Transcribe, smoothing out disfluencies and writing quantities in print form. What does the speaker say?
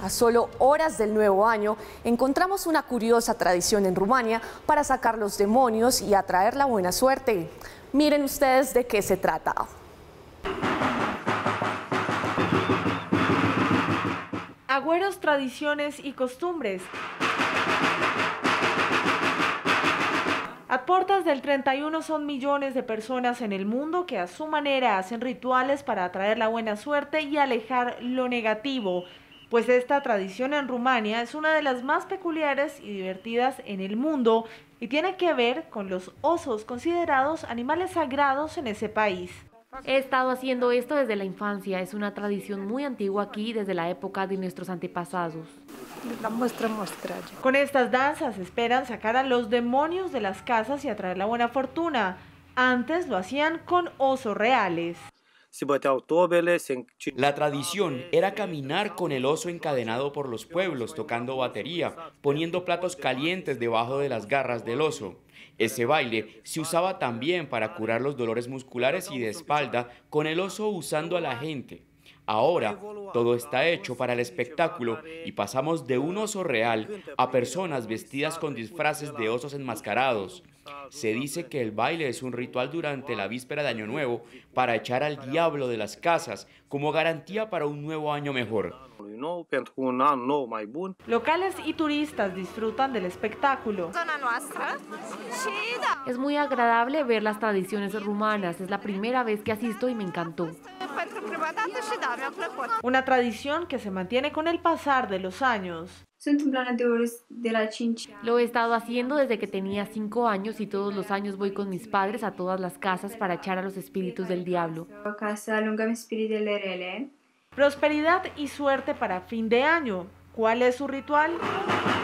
a solo horas del nuevo año, encontramos una curiosa tradición en Rumania para sacar los demonios y atraer la buena suerte. Miren ustedes de qué se trata. Agüeros, tradiciones y costumbres. A puertas del 31 son millones de personas en el mundo que a su manera hacen rituales para atraer la buena suerte y alejar lo negativo. Pues esta tradición en Rumania es una de las más peculiares y divertidas en el mundo y tiene que ver con los osos, considerados animales sagrados en ese país. He estado haciendo esto desde la infancia, es una tradición muy antigua aquí, desde la época de nuestros antepasados. Con estas danzas esperan sacar a los demonios de las casas y atraer la buena fortuna. Antes lo hacían con osos reales. La tradición era caminar con el oso encadenado por los pueblos, tocando batería, poniendo platos calientes debajo de las garras del oso. Ese baile se usaba también para curar los dolores musculares y de espalda, con el oso usando a la gente. Ahora, todo está hecho para el espectáculo y pasamos de un oso real a personas vestidas con disfraces de osos enmascarados. Se dice que el baile es un ritual durante la víspera de Año Nuevo para echar al diablo de las casas como garantía para un nuevo año mejor. Locales y turistas disfrutan del espectáculo. Es muy agradable ver las tradiciones rumanas, es la primera vez que asisto y me encantó. Una tradición que se mantiene con el pasar de los años. Lo he estado haciendo desde que tenía 5 años y todos los años voy con mis padres a todas las casas para echar a los espíritus del diablo. Prosperidad y suerte para fin de año. ¿Cuál es su ritual?